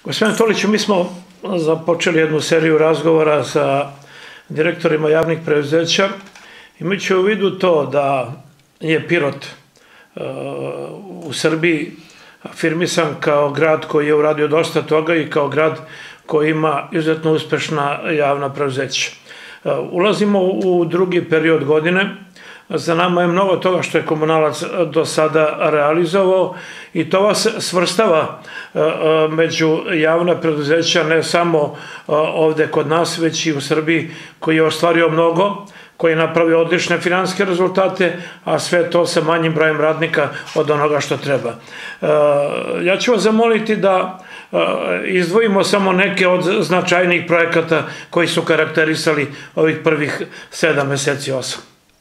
Gospodine Toliću, mi smo započeli jednu seriju razgovora sa direktorima javnih preduzeća, imajući u vidu to da je Pirot u Srbiji afirmisan kao grad koji je uradio dosta toga i kao grad koji ima izuzetno uspešna javna preduzeća. Ulazimo u drugi period godine. Za nama je mnogo toga što je Komunalac do sada realizovao i to vas svrstava među javna preduzeća ne samo ovde kod nas, već i u Srbiji, koji je ostvario mnogo, koji je napravio odlične finansijske rezultate, a sve to sa manjim brojem radnika od onoga što treba. Ja ću vas zamoliti da izdvojimo samo neke od značajnijih projekata koji su karakterisali ovih prvih 7 meseci, 8.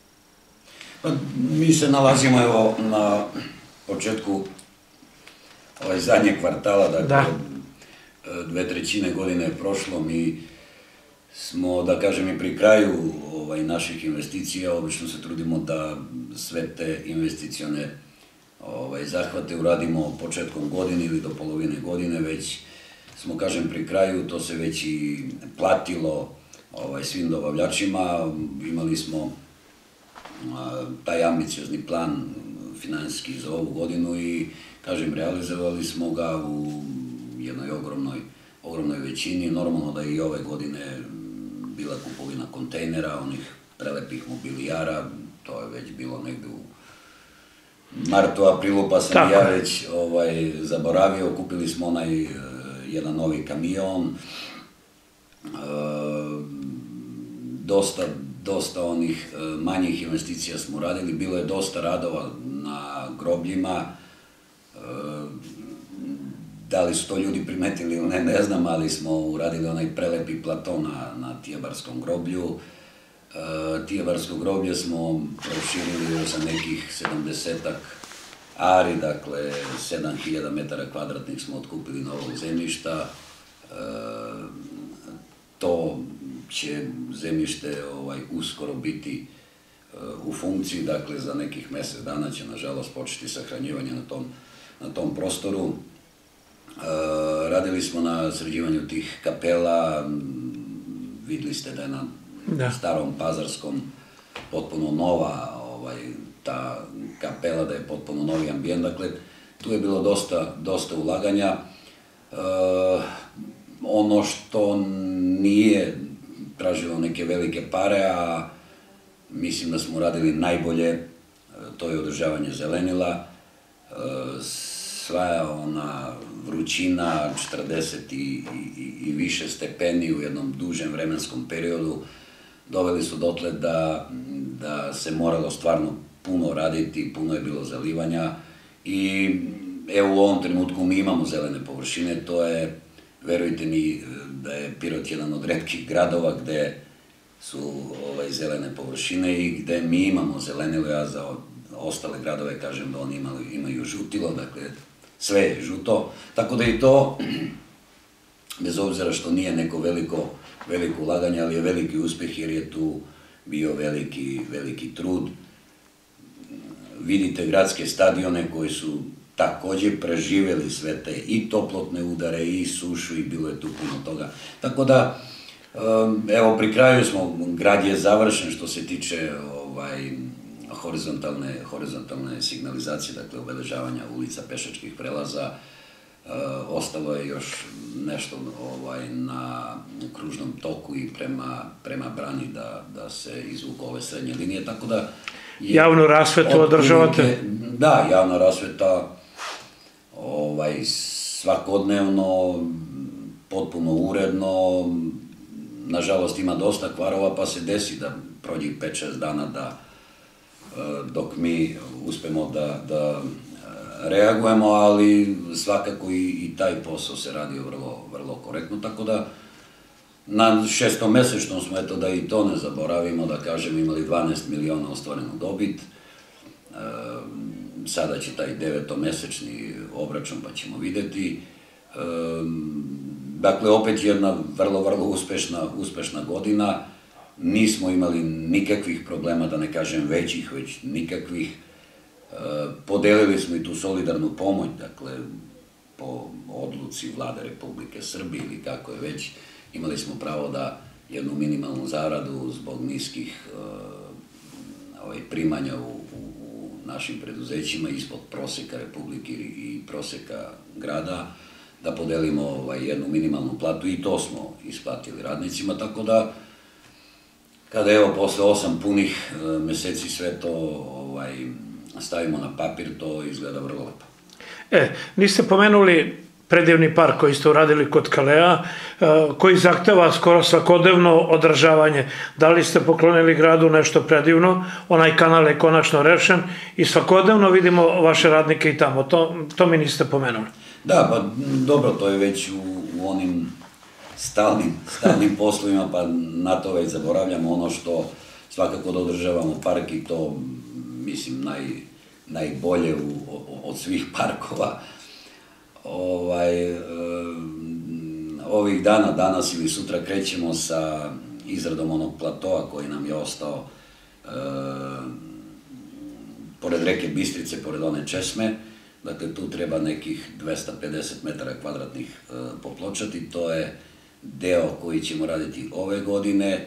Mi se nalazimo evo na početku zadnjeg kvartala, dakle 2/3 godine je prošlo, mi smo, da kažem, i pri kraju naših investicija. Obično se trudimo da sve te investicione zahvate uradimo početkom godine ili do polovine godine, već smo, kažem, pri kraju, to se već i platilo svim dobavljačima. Imali smo taj ambiciozni plan finansijski za ovu godinu i, kažem, realizovali smo ga u jednoj ogromnoj većini. Normalno da je i ove godine bila kupovina kontejnera, onih prelepih mobilijara, to je već bilo negde u martu, aprilu, pa sam ja već zaboravio. Kupili smo onaj jedan novi kamion, dosta onih manjih investicija smo radili, bilo je dosta radova na grobljima. Da li su to ljudi primetili ili ne znam, ali smo uradili onaj prelepi plato na Tijebarskom groblju. Tijebarsko groblje smo proširili za nekih 70-ak ari, dakle 7000 metara kvadratnih smo otkupili novog zemljišta. To će zemljište uskoro biti u funkciji, dakle za nekih mesec dana će nažalost početi sahranjivanje na tom prostoru. Radili smo na sređivanju tih kapela, videli ste da je na Starom Pazarskom potpuno nova ta kapela, da je potpuno novi ambijent, dakle tu je bilo dosta ulaganja. Ono što nije tražilo neke velike pare, a mislim da smo radili najbolje, to je održavanje zelenila. Sva ona vrućina, 40 i više stepeni u jednom dužem vremenskom periodu, doveli su dotle da se moralo stvarno puno raditi, puno je bilo zalivanja i evo u ovom trenutku mi imamo zelene površine. To je, verujte mi, da je Pirot jedan od retkih gradova gde su zelene površine i gde mi imamo zelenilo. Ja za ostale gradove kažem da oni imaju žutilo, dakle sve je žuto, tako da i to, bez obzira što nije neko veliko ulaganje, ali je veliki uspeh jer je tu bio veliki trud. Vidite gradske stadione koji su takođe preživeli sve te i toplotne udare i sušu i bilo je tu puno toga. Tako da, evo, pri kraju smo, grad je završen što se tiče horizontalne signalizacije, dakle obeležavanja ulica, pešačkih prelaza. Ostalo je još nešto na kružnom toku i prema brani da se izvuku ove srednje linije, tako da... Javnu rasvetu održavate? Da, javna rasveta svakodnevno, potpuno uredno. Nažalost ima dosta kvarova pa se desi da prođe 5-6 dana dok mi uspemo da reagujemo, ali svakako i taj posao se radio vrlo korektno, tako da na 6-mesečnom smo, eto da i to ne zaboravimo, da kažem, imali 12 miliona ostvarenu dobit. Sada će taj 9-mesečni obračun pa ćemo videti. Dakle, opet jedna vrlo uspešna godina. Nismo imali nikakvih problema, da ne kažem većih, već nikakvih. Podelili smo i tu solidarnu pomoć, dakle, po odluci Vlade Republike Srbije ili kako je već, imali smo pravo da jednu minimalnu zaradu zbog niskih primanja u našim preduzećima ispod proseka Republike i proseka grada, da podelimo jednu minimalnu platu i to smo isplatili radnicima, tako da kada evo posle 8 punih meseci sve to stavimo na papir, to izgleda vrlo lepo. Niste pomenuli predivni park koji ste uradili kod Kalea, koji zahteva skoro svakodnevno održavanje. Da li ste poklonili gradu nešto predivno, onaj kanal je konačno rešen i svakodnevno vidimo vaše radnike i tamo, to mi niste pomenuli. Da, pa dobro, to je već u onim stalnim poslovima, pa na to već zaboravljamo. Ono što svakako da održavamo park i to, mislim, najbolje od svih parkova. Ovih dana, danas ili sutra, krećemo sa izradom onog platoa koji nam je ostao pored reke Bistrice, pored one česme. Dakle, tu treba nekih 250 metara kvadratnih popločati. To je deo koji ćemo raditi ove godine.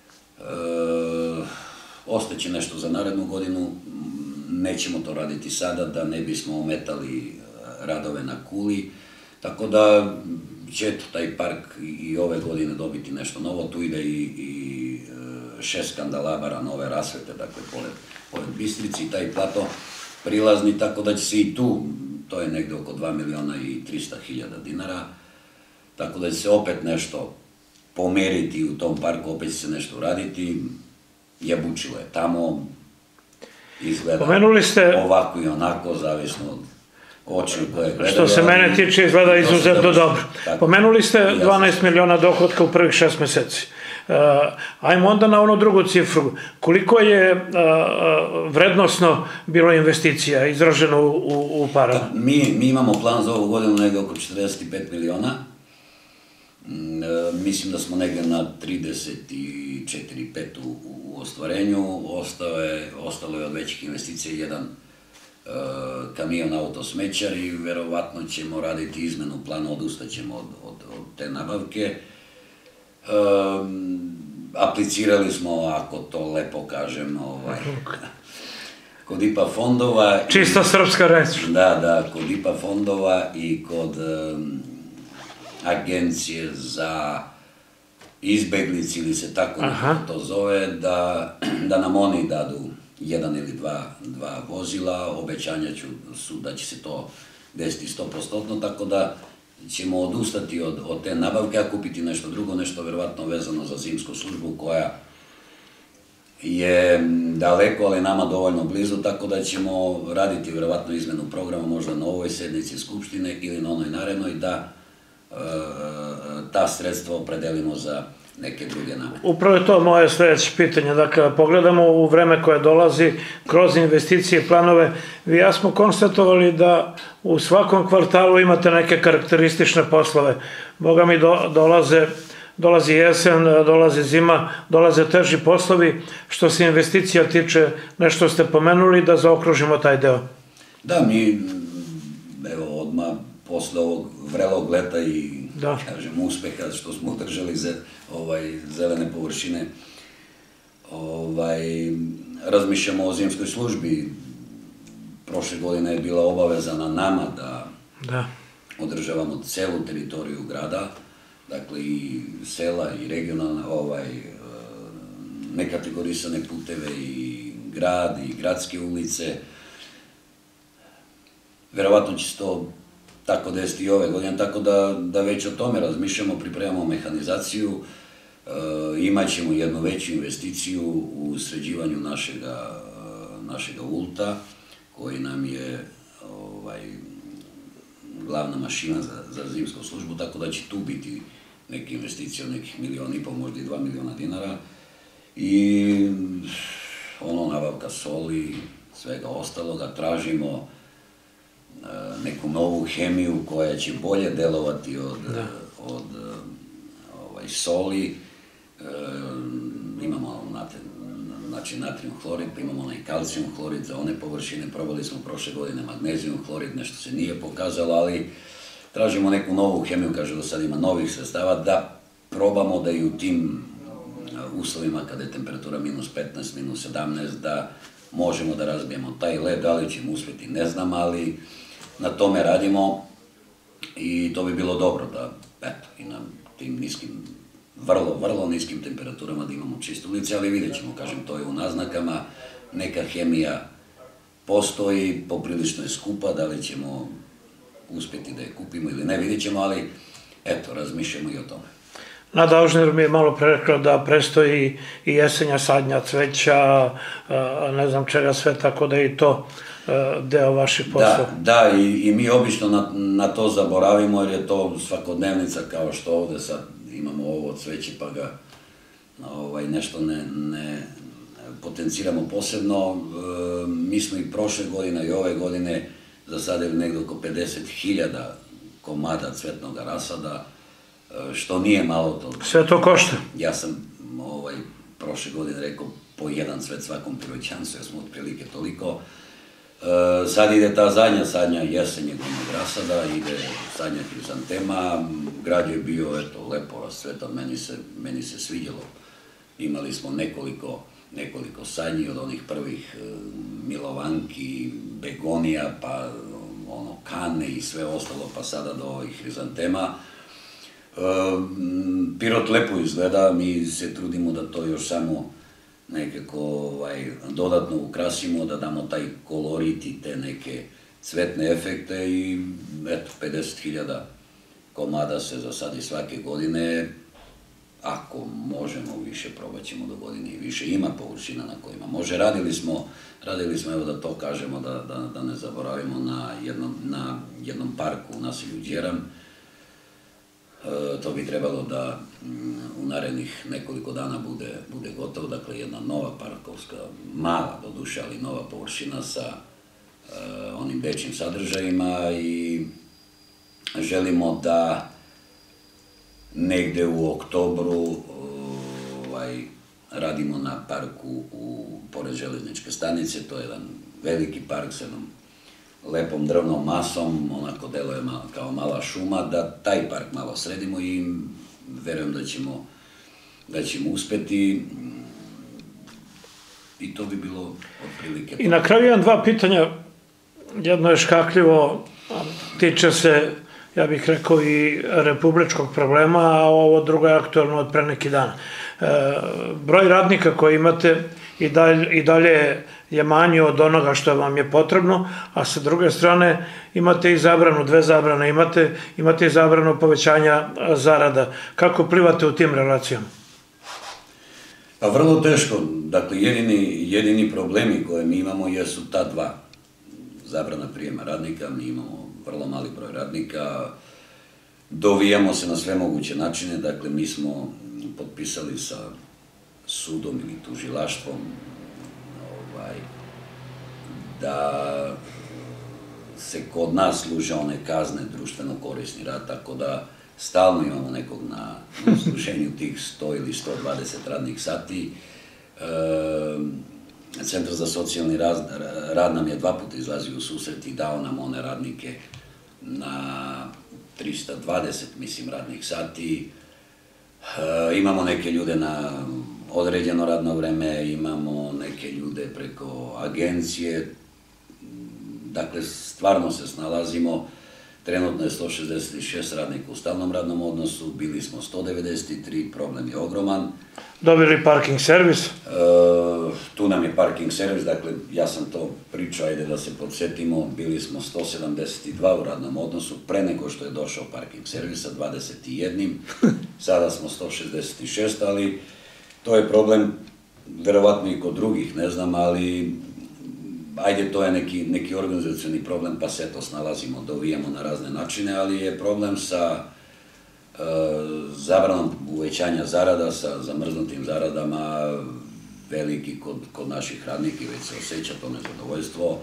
Ostaće nešto za narednu godinu. Nećemo to raditi sada da ne bismo ometali radove na Kuli. Tako da će taj park i ove godine dobiti nešto novo. Tu ide i 6 kandelabara nove rasvete, dakle, pored Bistrici i taj plato prilazni, tako da će se i tu, to je negde oko 2.300.000 dinara, tako da će se opet nešto pomeriti u tom parku, opet će se nešto uraditi. Jabučilo je tamo, izgleda ovako i onako, zavisno od očiju koje gledaju. Što se mene tiče, izgleda izuzetno dobro. Pomenuli ste 12 miliona dohodka u prvih 6 meseci. Ajmo onda na onu drugu cifru. Koliko je vrednosno bilo investicija izraženo u parama? Mi imamo plan za ovu godinu negde oko 45 miliona. Mislim da smo negde na 34-5 u ostvarenju. Ostalo je od većih investicija jedan kamion autosmećar i verovatno ćemo raditi izmenu plana, odustaćemo od te nabavke. Aplicirali smo, ako to lepo kažem, kod IPA fondova. Čista srpska reč. Da, kod IPA fondova i kod Agencije za izbeglice, ili se tako nekako to zove, da nam oni dadu jedan ili dva vozila. Obećanja su da će se to desiti 100%, tako da ćemo odustati od te nabavke, a kupiti nešto drugo, nešto verovatno vezano za zimsku službu koja je daleko, ali nama dovoljno blizu, tako da ćemo raditi verovatno izmenu programa, možda na ovoj sednici Skupštine ili na onoj narednoj, da ta sredstva opredelimo za neke druge namene. Upravo je to moje sledeće pitanje. Dakle, pogledamo u vreme koje dolazi kroz investicije i planove. Vi i ja smo konstatovali da u svakom kvartalu imate neke karakteristične poslove. Boga mi dolazi jesen, dolazi zima, dolaze teži poslovi. Što se investicija tiče, nešto ste pomenuli, da zaokružimo taj deo. Da, mi, evo, odmah posle ovog vrelog leta i, kažem, uspeha što smo održali zelene površine, razmišljamo o zimskoj službi. Prošle godine je bila obaveza na nama da održavamo celu teritoriju grada, dakle i sela i regionalne, nekategorisane puteve i grad i gradske ulice. Verovatno će se to tako desiti i ove godine, tako da već o tome razmišljamo, pripremamo mehanizaciju, imat ćemo jednu veću investiciju u sređivanju našega ulta, koji nam je glavna mašina za zimsku službu, tako da će tu biti neke investicije od nekih 1,5 miliona, možda i 2 miliona dinara, i nabavka soli, svega ostaloga. Tražimo neku novu hemiju koja će bolje delovati od soli. Imamo natrijum hlorid, pa imamo onaj kalcijum hlorid za one površine. Probali smo prošle godine magnezijum hlorid, nešto se nije pokazalo, ali tražimo neku novu hemiju, kaže da sad ima novih sredstava, da probamo da i u tim uslovima kada je temperatura minus 15, minus 17, da možemo da razbijemo taj led, da li ćemo uspjeti ne znam, ali na tome radimo i to bi bilo dobro da, eto, i na tim niskim, vrlo niskim temperaturama da imamo čiste ulice, ali vidjet ćemo, kažem, to je u naznakama, neka hemija postoji, poprilično je skupa, da li ćemo uspjeti da je kupimo ili ne, vidjet ćemo, ali eto, razmišljamo i o tome. Nada Ožner mi je malo pre rekla da prestoji i jesenja sadnja cveća, ne znam čega sve, tako da je i to deo vaših posla. Da, i mi obično na to zaboravimo jer je to svakodnevnica kao što ovde sad imamo ovo cveće pa ga nešto ne potenciramo posebno. Mi smo i prošle godine i ove godine zasadili negdje oko 50.000 komada cvetnog rasada, što nije malo to. Sve to košta? Ja sam prošle godine rekao po jedan cvet svakom Piroćancu, jer smo otprilike toliko. Sad ide ta zadnja sadnja jesenjegomog rasada, ide sadnja hrizantema, grad je bio lepo rascvetan, meni se svidjelo. Imali smo nekoliko sadnji od onih prvih milovanki, begonija, pa kane i sve ostalo, pa sada do ovih hrizantema. Pirot lepo izgleda, mi se trudimo da to još samo nekako dodatno ukrasimo, da damo taj kolorit i te neke cvetne efekte i eto, 50.000 komada se zasadi svake godine. Ako možemo više, probat ćemo do godine i više. Ima površina na kojima može. Radili smo, evo da to kažemo, da ne zaboravimo, na jednom parku u naselju Đeram. To bi trebalo da u narednih nekoliko dana bude gotovo, dakle jedna nova parkovska, mala doduše, ali nova površina sa onim većim sadržajima i želimo da negde u oktobru radimo na parku pored železničke stanice, to je jedan veliki park sa jednom lepom drvnom masom, onako deluje kao mala šuma, da taj park malo sredimo i verujem da ćemo uspeti i to bi bilo otprilike. I na kraju imam dva pitanja, jedno je škakljivo, tiče se, ja bih rekao, i republičkog problema, a ovo drugo je aktualno od pre neki dan. Broj radnika koji imate i dalje je manji od onoga što vam je potrebno, a sa druge strane imate i zabranu, dve zabrane imate i zabranu povećanja zarada. Kako plivate u tim relacijama? Pa vrlo teško. Dakle, jedini problemi koje mi imamo jesu ta dva. Zabrana prijema radnika, mi imamo vrlo mali broj radnika, dovijamo se na sve moguće načine, dakle mi smo potpisali sa sudom ili tužilaštvom da se kod nas služe one kazne društveno korisni rad, tako da stalno imamo nekog na služenju tih 100 ili 120 radnih sati. Centar za socijalni rad nam je 2 puta izlazio u susret i dao nam one radnike na 320, mislim, radnih sati. Imamo neke ljude na određeno radno vreme, imamo neke ljude preko agencije. Dakle, stvarno se snalazimo. Trenutno je 166 radnika u stalnom radnom odnosu, bili smo 193, problem je ogroman. Dobili parking servis? Tu nam je parking servis, dakle, ja sam to pričao, ajde da se podsjetimo, bili smo 172 u radnom odnosu, pre nego što je došao parking servis sa 21, sada smo 166, ali to je problem, verovatno i kod drugih, ne znam, ali ajde, to je neki organizacioni problem, pa se to snalazimo, dovijamo na razne načine, ali je problem sa zabranom uvećanja zarada, sa zamrznutim zaradama, veliki kod naših radnika i već se osjeća to nezadovoljstvo.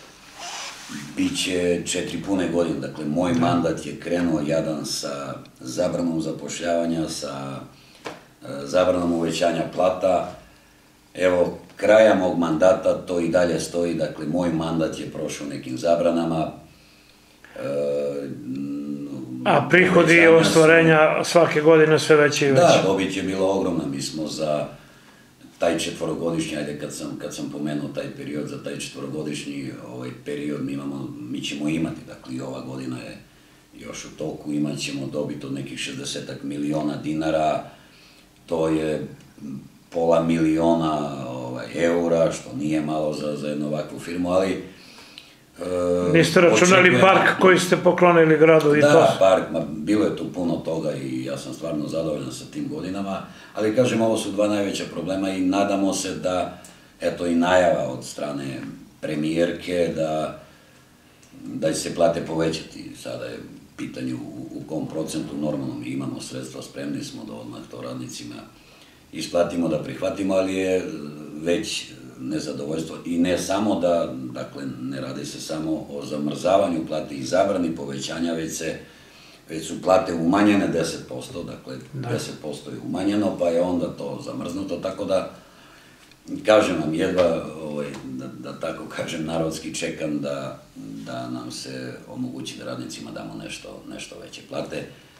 Biće 4 pune godine, dakle, moj mandat je krenuo jadan sa zabranom zapošljavanja, sa zabranom uvećanja plata. Evo, kraja mog mandata to i dalje stoji, dakle, moj mandat je prošao nekim zabranama. A prihodi i ostvarenja svake godine sve veće i veće. Da, dobit je bila ogromna. Mi smo za taj četvorogodišnji, ajde kad sam pomenuo taj period, za taj četvorogodišnji period mi ćemo imati, dakle i ova godina je još u toku, imat ćemo dobit od nekih 60 miliona dinara, to je pola miliona eura, što nije malo za jednu ovakvu firmu, ali niste računali park koji ste poklonili gradu i to? Da, park, bilo je tu puno toga i ja sam stvarno zadovoljan sa tim godinama, ali kažem, ovo su dva najveća problema i nadamo se da, eto i najava od strane premijerke da će se plate povećati. Sada je pitanje u kom procentu, normalno mi imamo sredstva, spremni smo da odmah to radnicima isplatimo, da prihvatimo, ali je već nezadovoljstvo i ne samo da, dakle, ne radi se samo o zamrzavanju plate i zabrani povećanja, već su plate umanjene 10%, dakle 10% je umanjeno, pa je onda to zamrznuto, tako da, kažem vam, jedva, da tako kažem, narodski čekam da nam se omogući da radnicima damo nešto veće plate.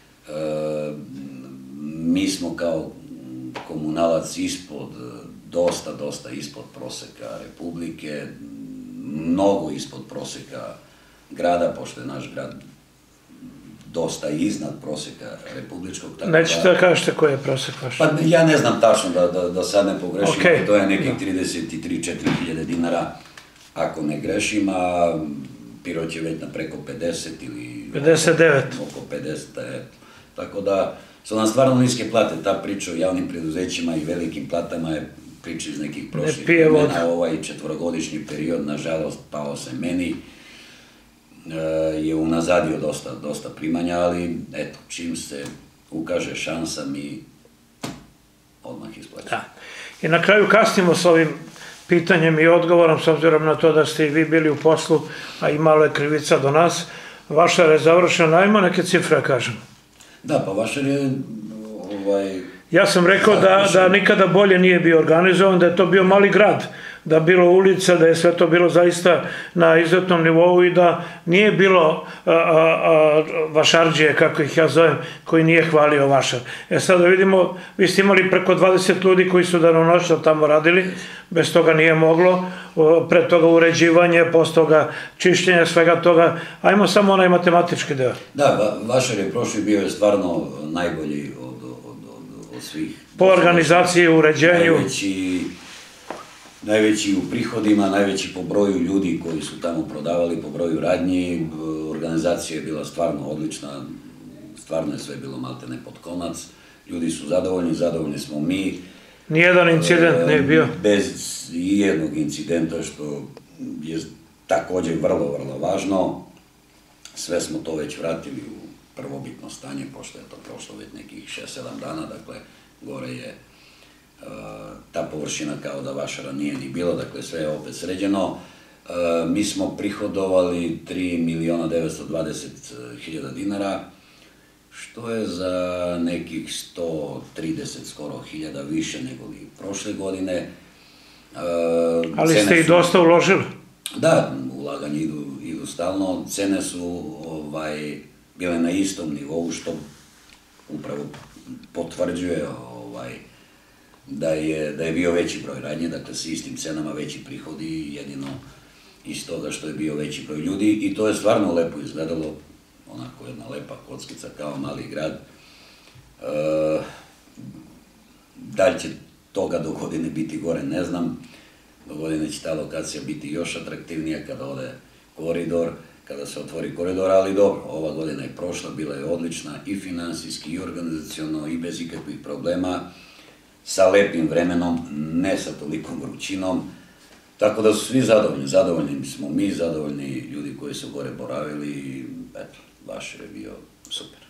Mi smo kao komunalac ispod, dosta ispod proseka Republike, mnogo ispod proseka grada, pošto je naš grad dosta iznad proseka republičkog. Nećete da kažete koji je prosek vaš? Pa ja ne znam tačno da sad ne pogrešim, to je nekih 33-4 hiljade dinara, ako ne grešim, a Pirot je već na preko 50 ili 59. Oko 50, tako da su nam stvarno niske plate. Ta priča o javnim preduzećima i velikim platama je priča iz nekih prošlih vremena. Ovaj četvorogodišnji period, nažalost, pao se meni, je unazadio dosta primanja, ali eto, čim se ukaže šansa, mi odmah isplaćamo. I na kraju kasnimo s ovim pitanjem i odgovorom, s obzirom na to da ste i vi bili u poslu, a i malo je krivica do nas. Vašar je završena, ajmo neke cifre, kažem. Da, pa Vašar je... Ja sam rekao da nikada bolje nije bio organizovan, da je to bio mali grad, da je bilo ulica, da je sve to bilo zaista na izuzetnom nivou i da nije bilo vašarđije, kako ih ja zovem, koji nije hvalio Vašar. Sad da vidimo, vi ste imali preko 20 ljudi koji su danonoćno tamo radili, bez toga nije moglo, pre toga uređivanje, posle toga čišćenje, svega toga. Ajmo samo onaj matematički deo. Da, Vašar je prošli bio je stvarno najbolji od svih. Po organizaciji i uređenju. Najveći u prihodima, najveći po broju ljudi koji su tamo prodavali, po broju radnji. Organizacija je bila stvarno odlična, stvarno je sve bilo maltene pod konac. Ljudi su zadovoljni smo mi. Nijedan incident nije bio? Bez jednog incidenta, što je također vrlo važno. Sve smo to već vratili u prvobitno stanje, pošto je to prošlo već nekih 6-7 dana, dakle, gore je ta površina kao da Vašara nije ni bilo, dakle sve je opet sređeno. Mi smo prihodovali 3.920.000 dinara, što je za nekih 130 skoro hiljada više nego li prošle godine. Ali ste i dosta uložili? Da, ulaganje idu stalno, cene su bile na istom nivou, što upravo potvrđuje da je bio veći broj radnje, dakle sa istim cenama veći prihodi, jedino iz toga što je bio veći broj ljudi i to je stvarno lepo izgledalo, onako jedna lepa kockica kao mali grad. Da li će toga do godine biti gore, ne znam, do godine će ta lokacija biti još atraktivnija kada ode koridor, kada se otvori koridor, ali dobro, ova godina je prošla, bila je odlična i finansijski i organizaciono i bez ikakvih problema, sa lepim vremenom, ne sa tolikom vrućinom, tako da su svi zadovoljni smo mi, zadovoljni ljudi koji su gore boravili i eto, Vašar je bio super.